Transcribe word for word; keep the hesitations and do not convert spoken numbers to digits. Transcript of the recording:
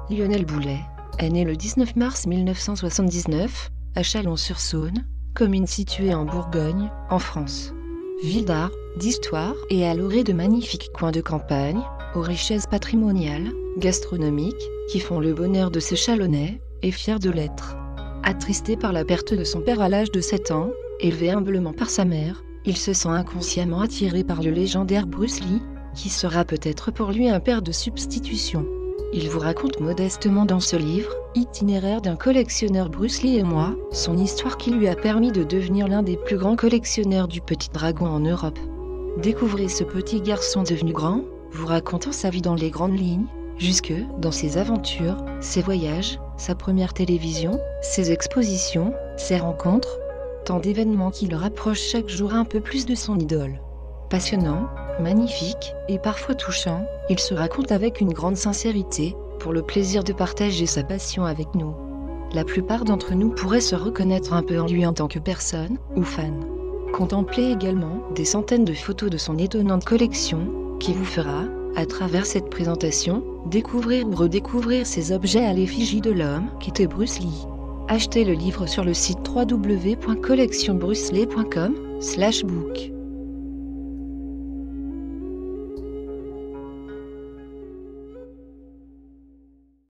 Lionel Boulet est né le dix-neuf mars mille neuf cent soixante-dix-neuf à Chalon-sur-Saône, commune située en Bourgogne, en France. Ville d'art, d'histoire et à l'orée de magnifiques coins de campagne, aux richesses patrimoniales, gastronomiques, qui font le bonheur de ce Chalonnais, et fier de l'être. Attristé par la perte de son père à l'âge de sept ans, élevé humblement par sa mère, il se sent inconsciemment attiré par le légendaire Bruce Lee, qui sera peut-être pour lui un père de substitution. Il vous raconte modestement dans ce livre, Itinéraire d'un collectionneur Bruce Lee et moi, son histoire qui lui a permis de devenir l'un des plus grands collectionneurs du petit dragon en Europe. Découvrez ce petit garçon devenu grand, vous racontant sa vie dans les grandes lignes, jusque dans ses aventures, ses voyages, sa première télévision, ses expositions, ses rencontres, tant d'événements qui le rapprochent chaque jour un peu plus de son idole. Passionnant, magnifique et parfois touchant, il se raconte avec une grande sincérité, pour le plaisir de partager sa passion avec nous. La plupart d'entre nous pourraient se reconnaître un peu en lui en tant que personne, ou fan. Contemplez également des centaines de photos de son étonnante collection, qui vous fera, à travers cette présentation, découvrir ou redécouvrir ces objets à l'effigie de l'homme qu'était Bruce Lee. Achetez le livre sur le site w w w point collection bruce lee point com slash book.